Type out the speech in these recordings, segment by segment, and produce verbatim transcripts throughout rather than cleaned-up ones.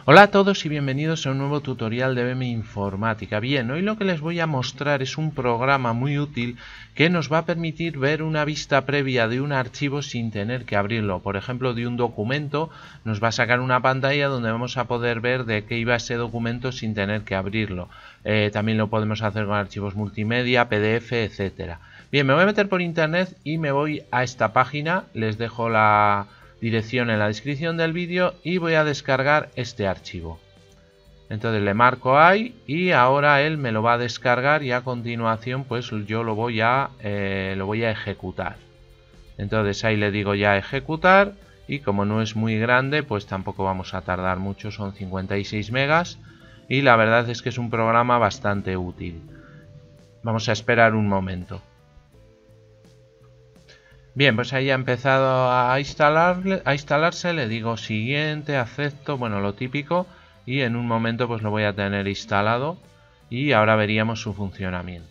Hola a todos y bienvenidos a un nuevo tutorial de B M Informática. Bien, hoy lo que les voy a mostrar es un programa muy útil que nos va a permitir ver una vista previa de un archivo sin tener que abrirlo. Por ejemplo, de un documento nos va a sacar una pantalla donde vamos a poder ver de qué iba ese documento sin tener que abrirlo. Eh, también lo podemos hacer con archivos multimedia, P D F, etcétera. Bien, me voy a meter por internet y me voy a esta página. Les dejo la dirección en la descripción del vídeo y voy a descargar este archivo. Entonces le marco ahí y ahora él me lo va a descargar y a continuación pues yo lo voy a eh, lo voy a ejecutar. Entonces ahí le digo ya ejecutar y como no es muy grande pues tampoco vamos a tardar mucho, son cincuenta y seis megas y la verdad es que es un programa bastante útil. Vamos a esperar un momento. Bien, pues ahí ha empezado a, instalarle, a instalarse, le digo siguiente, acepto, bueno, lo típico, y en un momento pues lo voy a tener instalado y ahora veríamos su funcionamiento.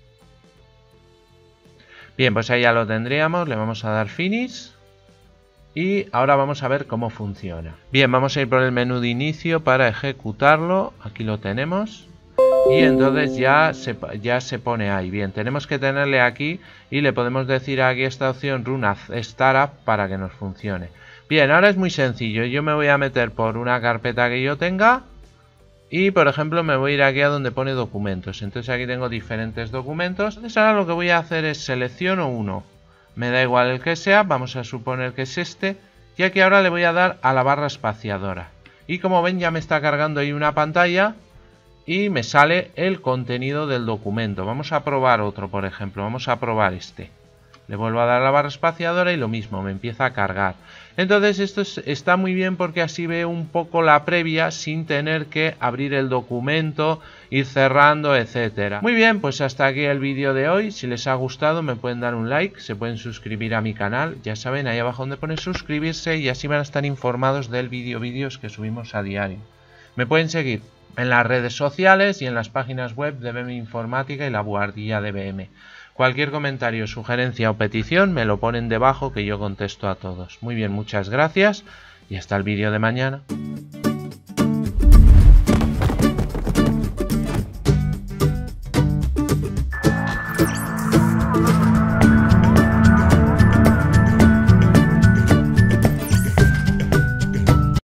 Bien, pues ahí ya lo tendríamos, le vamos a dar Finish y ahora vamos a ver cómo funciona. Bien, vamos a ir por el menú de inicio para ejecutarlo, aquí lo tenemos. Y entonces ya se, ya se pone ahí. Bien, tenemos que tenerle aquí y le podemos decir aquí esta opción Run as Startup para que nos funcione. Bien, ahora es muy sencillo. Yo me voy a meter por una carpeta que yo tenga y por ejemplo me voy a ir aquí a donde pone documentos. Entonces aquí tengo diferentes documentos. Entonces ahora lo que voy a hacer es selecciono uno. Me da igual el que sea, vamos a suponer que es este. Y aquí ahora le voy a dar a la barra espaciadora. Y como ven ya me está cargando ahí una pantalla. Y me sale el contenido del documento. Vamos a probar otro, por ejemplo. Vamos a probar este. Le vuelvo a dar a la barra espaciadora y lo mismo, me empieza a cargar. Entonces esto es, está muy bien porque así veo un poco la previa sin tener que abrir el documento, ir cerrando, etcétera. Muy bien, pues hasta aquí el vídeo de hoy. Si les ha gustado me pueden dar un like, se pueden suscribir a mi canal. Ya saben, ahí abajo donde pone suscribirse y así van a estar informados del vídeo, vídeos que subimos a diario. Me pueden seguir en las redes sociales y en las páginas web de B M Informática y la Buhardilla de B M. Cualquier comentario, sugerencia o petición me lo ponen debajo que yo contesto a todos. Muy bien, muchas gracias y hasta el vídeo de mañana.